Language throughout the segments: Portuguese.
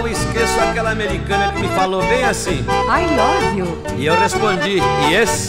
eu esqueço aquela americana que me falou bem assim: I love you. E eu respondi: yes.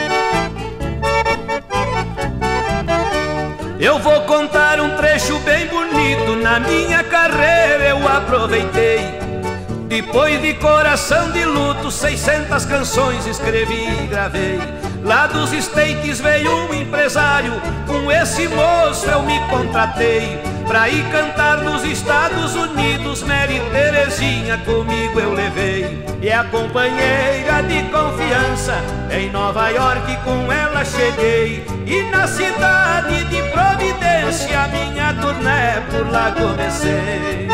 Eu vou contar um trecho bem bonito, na minha carreira eu aproveitei. Depois de coração de luto, 600 canções escrevi e gravei. Lá dos States veio um empresário, com esse moço eu me contratei pra ir cantar nos Estados Unidos. Mary Terezinha comigo eu levei, e a companheira de confiança, em Nova York com ela cheguei. E na cidade de Providência minha turnê por lá comecei.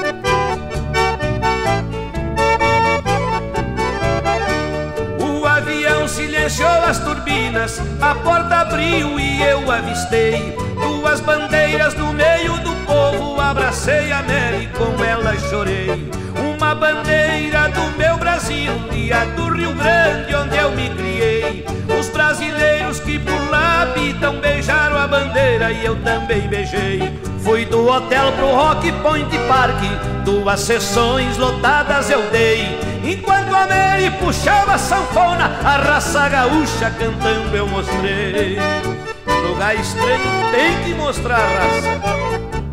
O avião silenciou as turbinas, a porta abriu e eu avistei duas bandeiras no meio do povo. Abracei a Mary, com ela chorei. Uma bandeira do meu Brasil e a do Rio Grande, onde eu me criei. Os brasileiros que por lá habitam beijaram a bandeira e eu também beijei. Fui do hotel pro Rock Point Park, 2 sessões lotadas eu dei. Enquanto a Mary puxava a sanfona, a raça gaúcha cantando eu mostrei. Lugar estranho tem que mostrar raça.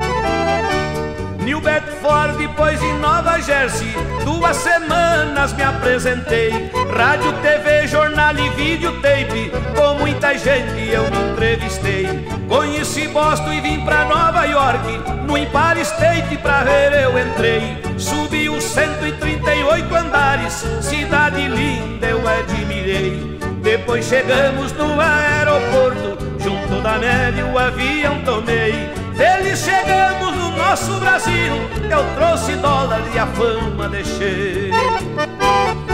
New Bedford, depois em Nova Jersey, 2 semanas me apresentei. Rádio, TV, jornal e videotape, com muita gente eu me entrevistei. Conheci Boston e vim pra Nova York, no Empire State pra ver eu entrei. Subi os 138 andares, cidade linda eu admirei. Depois chegamos no aeroporto, junto da Mary o avião tomei. Feliz chegamos no nosso Brasil, eu trouxe dólar e a fama deixei.